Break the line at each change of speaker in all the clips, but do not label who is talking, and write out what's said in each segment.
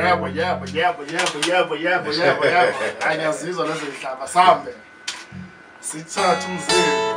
Angiyazizwa lezi zihlaba sambe. Sithatha umzimba.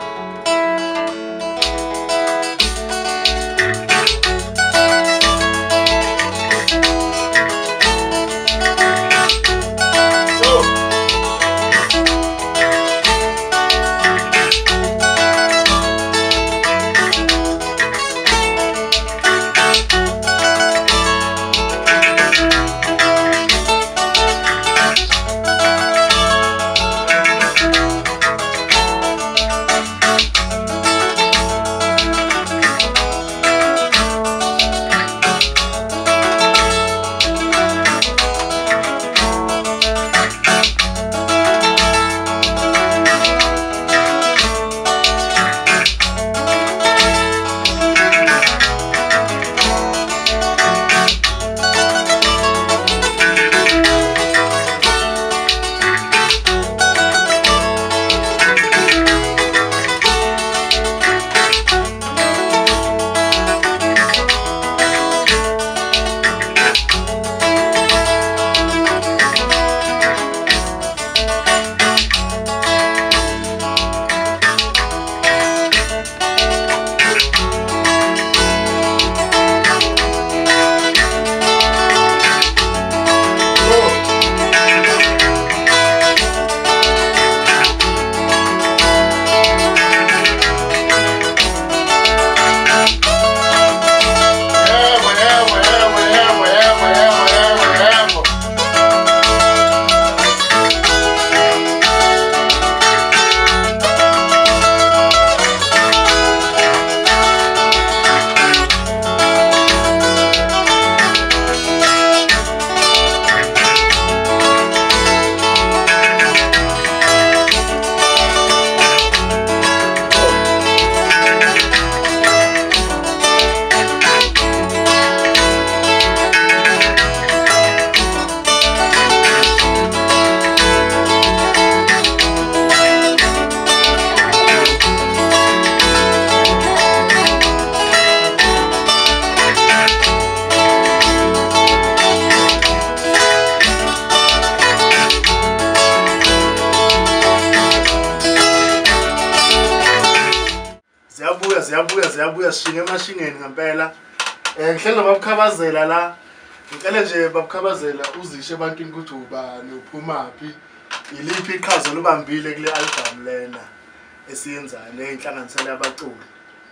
Ziyabuya sishinge emashingeni ngempela. Ngihleli babukhabazela la. Ngicela nje babukhabazela uzishe ebantwini ukuthi ubani uphumaphi. Yiliphi iqhaza lobambile kule album lena esiyenzayo neinhlanganisela yabaculi.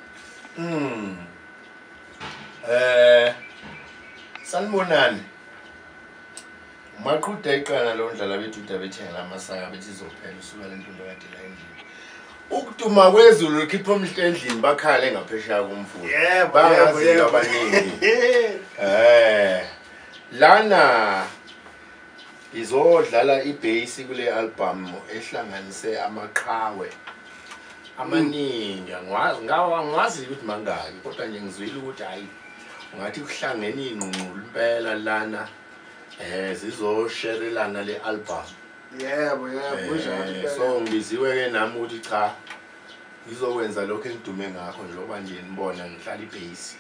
Sanibonani. Maqhude iqala lo ndlala bethu udabethela amasaka bethi izophela usuka lentombi kade la endlini. Ukuduma kwezulu likhipha umhle endlini bakhale ngaphesheya komfula.
Yebo,
bangazi abaningi. Lana izodlala ibass kule album ehlanganise amaqhawe amaningi. Ngawazi ukuthi mangaki kodwa nje ngizwile ukuthi hayi ungathi kuhlangene ingqungqulu impela lana zizosherelana le album.
Yebo njalo.
So ngibiziwe ke nami ukuthi cha ngizokwenza lokho engidume ngakho njengoba nje nibona ngihlala ibass.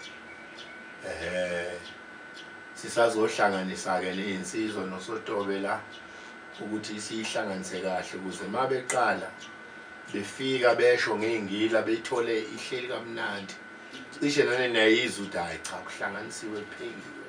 Sisazohlanganisa ke leinsizwa nosotobe la ukuthi sihlanganise kahle ukuze mabeqala befika besho ngengila bethole ihleli kamnandi. Cishe nane nayizwe ukuthi hayi cha kuhlanganisiwe phezulu.